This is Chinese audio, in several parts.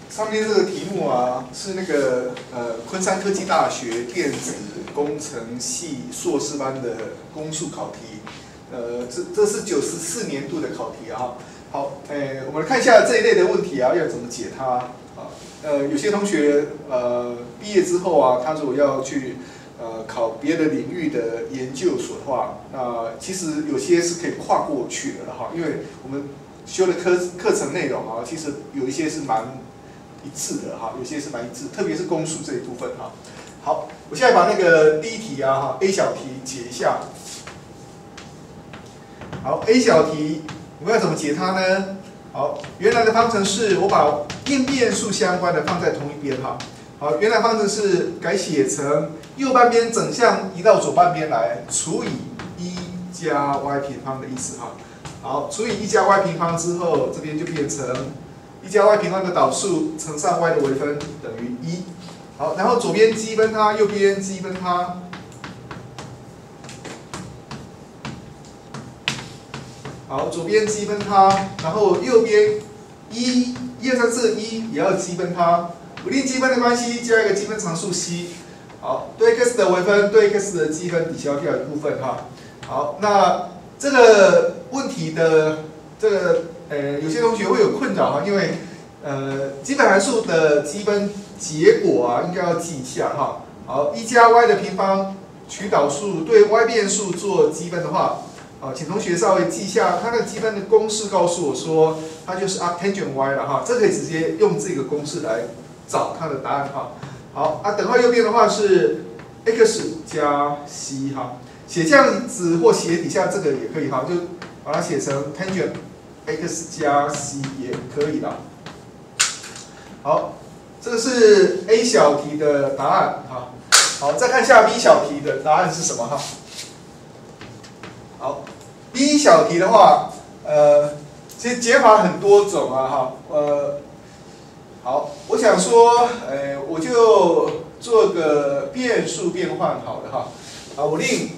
上面这个题目啊，是那个昆山科技大学电子工程系硕士班的公数考题，这是94年度的考题啊。好，我们来看一下这一类的问题啊，要怎么解它啊？有些同学毕业之后啊，他如果要去考别的领域的研究所的话，那其实有些是可以跨过去的哈，因为我们修的课程内容啊，其实有一些是蛮一致的哈，有些是蛮一致，特别是公数这一部分哈。好，我现在把那个第一题啊哈 A 小题解一下。好 ，A 小题我们要怎么解它呢？好，原来的方程式我把应变数相关的放在同一边哈。好，原来方程式改写成右半边整项移到左半边来，除以1加 y 平方的意思哈。好，除以1加 y 平方之后，这边就变成1加 y 平方的导数乘上 y 的微分等于1。好，然后左边积分它，右边积分它。好，左边积分它，然后右边1、1、2、3、4、1也要积分它。不定积分的关系，加一个积分常数 c。好，对 x 的微分，对 x 的积分抵消掉一部分哈。好，那这个问题的这个有些同学会有困扰哈，因为基本函数的积分结果啊，应该要记一下哈。好，1加 y 的平方取导数对 y 变数做积分的话，请同学稍微记一下，它的积分的公式告诉我说，它就是 arctangent y 了哈，这可以直接用这个公式来找它的答案哈。好啊，等号右边的话是 x 加 c 哈，写这样子或写底下这个也可以哈，就把它写成 tangent x 加 c 也可以啦。好，这个是 A 小题的答案哈。好，再看一下 B 小题的答案是什么哈。好 ，B 小题的话，其实解法很多种啊哈，好，我想说，我就做个变数变换好了哈。啊，我令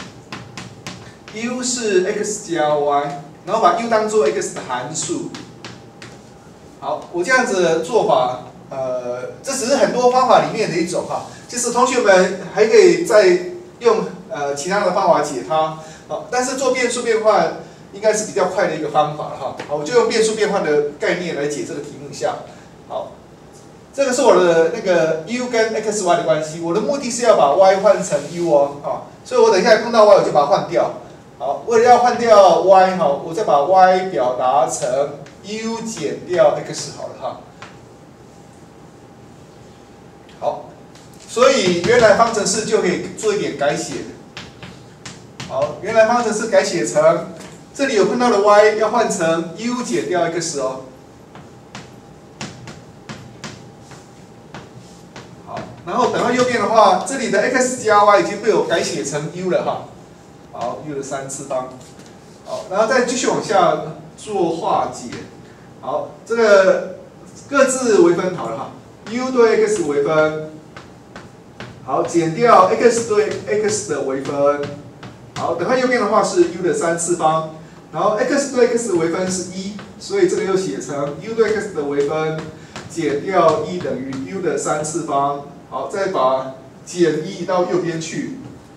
u 是 x 加 y， 然后把 u 当做 x 的函数。好，我这样子的做法，这只是很多方法里面的一种哈。其实同学们还可以再用其他的方法解它。好，但是做变数变换应该是比较快的一个方法哈。好，我就用变数变换的概念来解这个题目一下。好，这个是我的那个 u 跟 x y 的关系，我的目的是要把 y 换成 u 哦，啊，所以我等一下碰到 y 我就把它换掉。好，为了要换掉 y 哈，我再把 y 表达成 u 减掉 x 好了哈。好，所以原来方程式就可以做一点改写。好，原来方程式改写成这里有碰到的 y 要换成 u 减掉 x 哦。然后等到右边的话，这里的 x 加 y 已经被我改写成 u 了哈。好 ，u 的3次方。好，然后再继续往下做化解。好，这个各自微分好了哈。u 对 x 微分，好，减掉 x 对 x 的微分。好，等到右边的话是 u 的3次方，然后 x 对 x 的微分是1，所以这个又写成 u 对 x 的微分减掉1等于 u 的3次方。好，再把减1到右边去。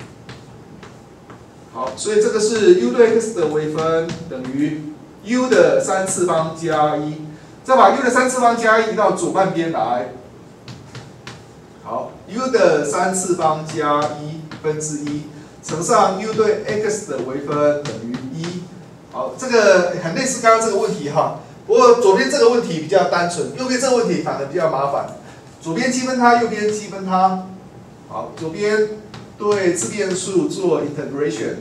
好，所以这个是 u 对 x 的微分等于 u 的3次方加1，再把 u 的3次方加1移到左半边来。好 ，u 的3次方加1分之1乘上 u 对 x 的微分等于1。好，这个很类似刚刚这个问题哈，不过左边这个问题比较单纯，右边这个问题反而比较麻烦。左边积分它，右边积分它。好，左边对自变数做 integration。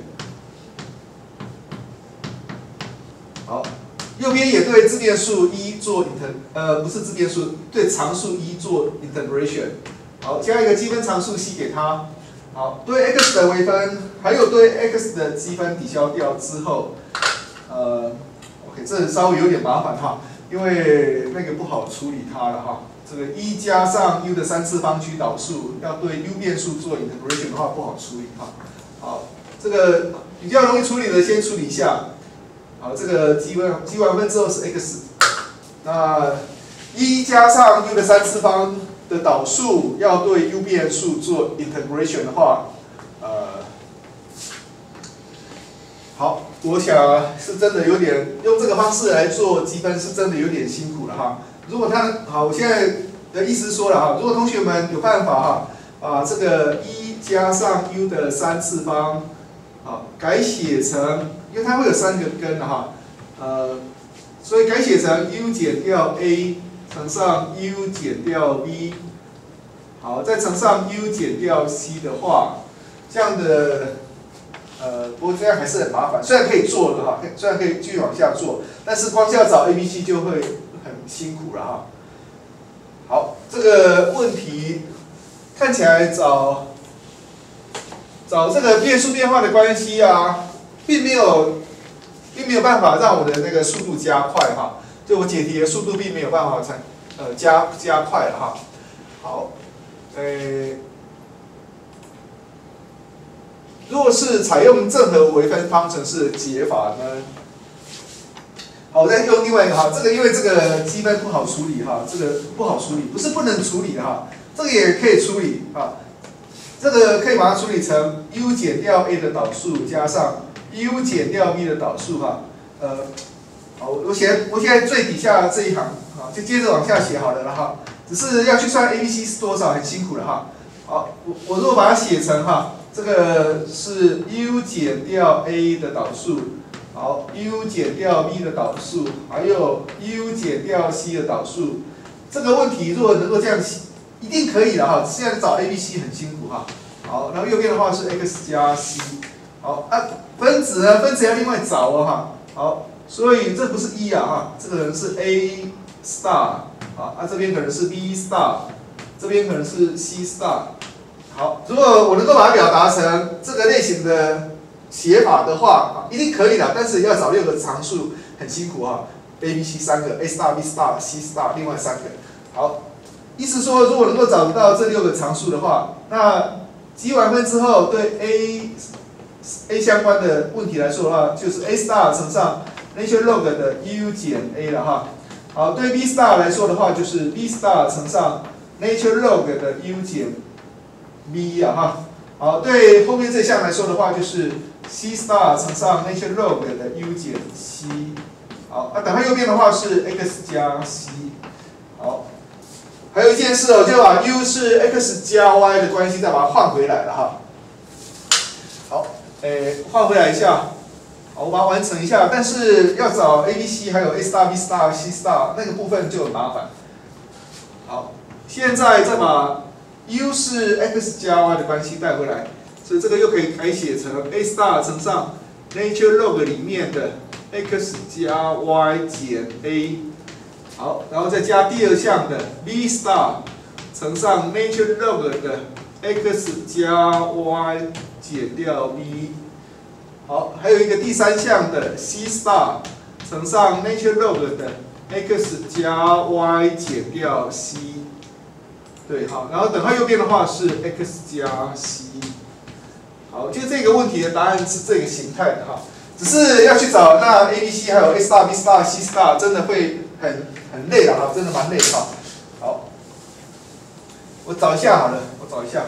好，右边也对自变数1做不是自变数，对常数1做 integration。好，加一个积分常数 c 给它。好，对 x 的微分，还有对 x 的积分抵消掉之后，OK， 这稍微有点麻烦哈，因为那个不好处理它了哈。这个1加上 u 的3次方取导数，要对 u 变数做 integration 的话不好处理哈。好，这个比较容易处理的先处理一下。好，这个积完分之后是 x， 那 1加上 u 的3次方的导数要对 u 变数做 integration 的话，好，我想是真的有点用这个方式来做积分，是真的有点辛苦了哈。如果好，我现在的意思说了哈，如果同学们有办法哈，把这个1加上 u 的3次方，好，改写成，因为它会有3个根的哈，所以改写成 u 减掉 a 乘上 u 减掉 b， 好，再乘上 u 减掉 c 的话，这样的。不过这样还是很麻烦，虽然可以做的哈，虽然可以继续往下做，但是光是要找 A、B、C 就会很辛苦了哈。好，这个问题看起来找这个变数变化的关系啊，并没有办法让我的那个速度加快哈，就我解题的速度并没有办法加快了哈。好，如果是采用正和微分方程式的解法呢？好，我再用另外一个哈，这个因为这个积分不好处理哈，这个不好处理，不是不能处理的哈，这个也可以处理啊，这个可以把它处理成 u 减掉 a 的导数加上 u 减掉 b 的导数哈，好，我现在最底下这一行啊，就接着往下写好了哈，只是要去算 a、b、c 是多少，很辛苦了哈。好，我如果把它写成哈。这个是 u 减掉 a 的导数，好 ，u 减掉 b 的导数，还有 u 减掉 c 的导数。这个问题如果能够这样写，一定可以的哈。现在找 a、b、c 很辛苦哈。好，然后右边的话是 x 加 c， 好啊，分子呢？分子要另外找哦哈。好，所以这不是1啊哈，这个人是 a star， 啊，这边可能是 b star， 这边可能是 c star。好，如果我能够把它表达成这个类型的写法的话，一定可以的，但是要找6个常数，很辛苦哈。A、B、C 3个 ，A star、B star、C star， 另外3个。好，意思说，如果能够找到这6个常数的话，那积完分之后，对 A 相关的问题来说的话，就是 A star 乘上 natural log 的 u 减 a 了哈。好，对 B star 来说的话，就是 B star 乘上 natural log 的 u 减b 啊哈，好，对后面这项来说的话，就是 c star 乘上 natural log 的 u 减 c， 好，那等它右边的话是 x 加 c， 好，还有一件事哦，就把 u 是 x 加 y 的关系再把它换回来了哈，好，换回来一下，好，我把它完成一下，但是要找 a、b、c 还有 a star、b star、c star 那个部分就很麻烦，好，现在再把u 是 x 加 y 的关系带回来，所以这个又可以改写成 a star 乘上 natural log 里面的 x 加 y 减 a， 好，然后再加第二项的 b star 乘上 natural log 的 x 加 y 减掉 b， 好，还有一个第三项的 c star 乘上 natural log 的 x 加 y 减掉 c。对，好，然后等它右边的话是 x 加 c， 好，就这个问题的答案是这个形态的哈，只是要去找那 a、b、c 还有 a star、b star、c star， 真的会很累了哈，真的蛮累的哈。好，我找一下好了，我找一下。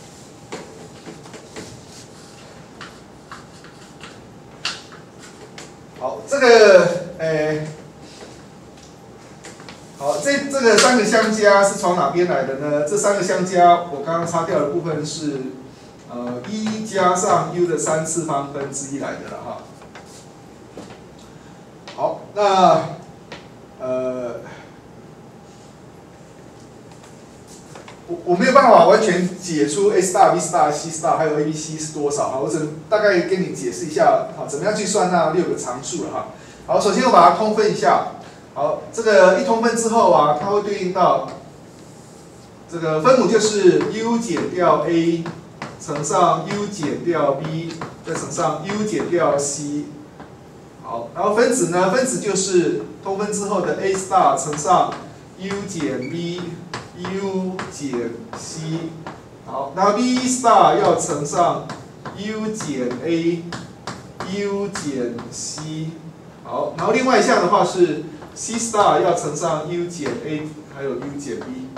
好，这个好，这个3个相加是从哪边来的呢？这3个相加，我刚刚擦掉的部分是1加上 u 的3次方分之1来的了哈。好，那我没有办法完全解出 a star、b star、c star 还有 a、b、c 是多少哈，我只能大概跟你解释一下，好，怎么样去算那6个常数了哈。好，首先我把它通分一下。好，这个一通分之后啊，它会对应到这个分母就是 u 减掉 a 乘上 u 减掉 b 再乘上 u 减掉 c。好，然后分子呢？分子就是通分之后的 a star 乘上 u 减 b u 减 c。好，然后 b star 要乘上 u 减 a u 减 c。好，然后另外一项的话是 C star 要乘上 U 减 A 还有 U 减 B。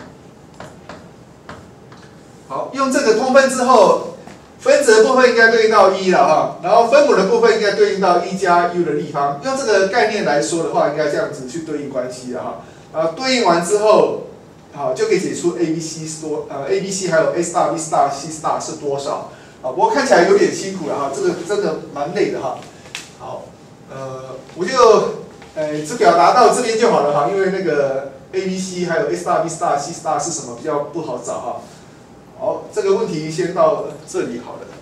好，用这个通分之后，分子的部分应该对应到1了哈，然后分母的部分应该对应到1加 U 的立方。用这个概念来说的话，应该这样子去对应关系了哈。对应完之后，好就可以解出 ABC 是ABC 还有 A star、B star、C star 是多少？不过看起来有点辛苦了哈，这个真的蛮累的哈。好，我就只表达到这边就好了哈，因为那个 ABC 还有 A star、B star、C star 是什么比较不好找哈。好，这个问题先到这里好了。